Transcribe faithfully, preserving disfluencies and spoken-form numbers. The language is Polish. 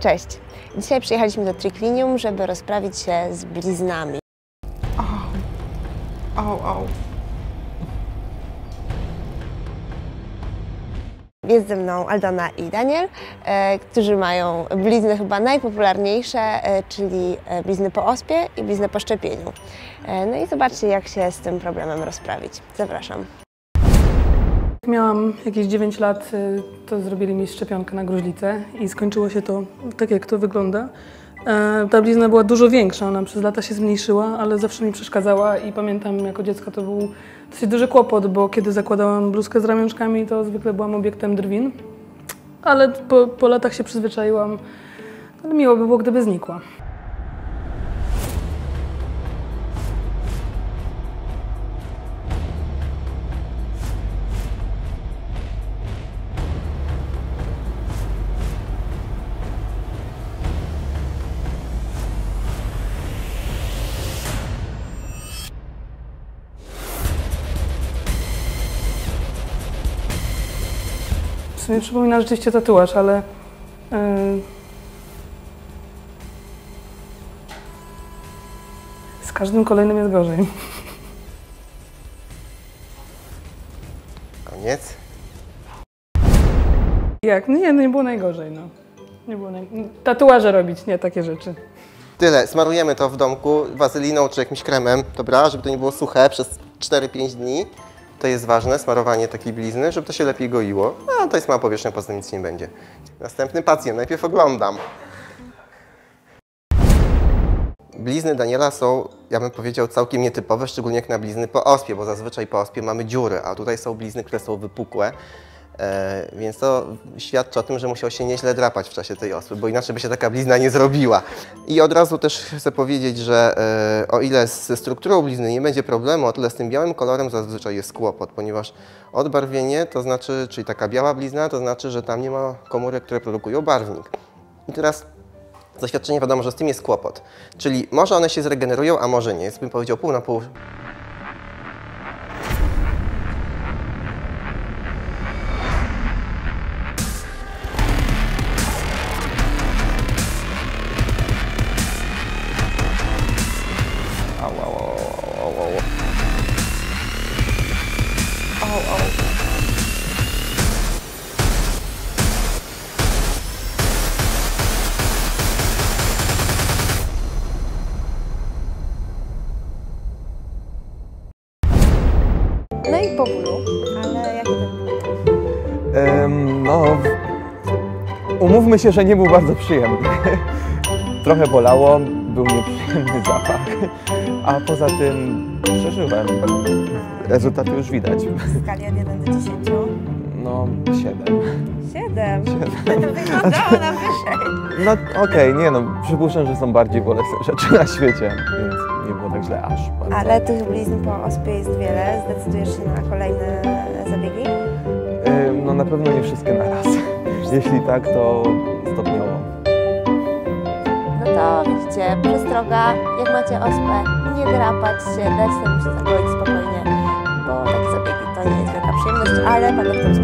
Cześć! Dzisiaj przyjechaliśmy do Triclinium, żeby rozprawić się z bliznami. Au, au, au. Jest ze mną Aldona i Daniel, e, którzy mają blizny chyba najpopularniejsze, e, czyli blizny po ospie i blizny po szczepieniu. E, no i zobaczcie, jak się z tym problemem rozprawić. Zapraszam. Miałam jakieś dziewięć lat, to zrobili mi szczepionkę na gruźlicę i skończyło się to tak, jak to wygląda. Ta blizna była dużo większa, ona przez lata się zmniejszyła, ale zawsze mi przeszkadzała i pamiętam, jako dziecko to był dosyć duży kłopot, bo kiedy zakładałam bluzkę z ramionczkami, to zwykle byłam obiektem drwin, ale po, po latach się przyzwyczaiłam, ale miło by było, gdyby znikła. W sumie przypomina rzeczywiście tatuaż, ale yy... z każdym kolejnym jest gorzej. Koniec. Jak? Nie, no nie było najgorzej, no. Nie było naj... Tatuaże robić, nie takie rzeczy. Tyle. Smarujemy to w domku wazeliną czy jakimś kremem, dobra, żeby to nie było suche przez cztery pięć dni. To jest ważne, smarowanie takiej blizny, żeby to się lepiej goiło. A to jest mała powierzchnia, poza tym nic nie będzie. Następny pacjent, najpierw oglądam. Blizny Daniela są, ja bym powiedział, całkiem nietypowe, szczególnie jak na blizny po ospie, bo zazwyczaj po ospie mamy dziury, a tutaj są blizny, które są wypukłe. E, więc to świadczy o tym, że musiał się nieźle drapać w czasie tej ospy, bo inaczej by się taka blizna nie zrobiła. I od razu też chcę powiedzieć, że e, o ile ze strukturą blizny nie będzie problemu, o tyle z tym białym kolorem zazwyczaj jest kłopot, ponieważ odbarwienie, to znaczy, czyli taka biała blizna, to znaczy, że tam nie ma komórek, które produkują barwnik. I teraz z doświadczenia wiadomo, że z tym jest kłopot. Czyli może one się zregenerują, a może nie. Jest, bym powiedział, pół na pół. Au, au, au, au, au. Au, au. No i po bólu, ale jaki ten ból? Um, no, umówmy się, że nie był bardzo przyjemny. Trochę bolało, był nieprzyjemny zapach, a poza tym przeżyłem. Rezultaty już widać. W skali od jeden do dziesięciu? No, siedem. Siedem? Wyglądało na wyżej. No okej, okay, nie no, przypuszczam, że są bardziej bolesne rzeczy na świecie, więc nie było tak źle aż bardzo. Ale tych blizn po ospie jest wiele. Zdecydujesz się na kolejne zabiegi? Yy, no na pewno nie wszystkie na raz. Jeśli tak, to stopniowo. No to widzicie, przestroga, jak macie ospę, nie drapać się, dać temu się zagoić spokojnie, bo takie zabiegi to nie jest wielka przyjemność, ale pan doktor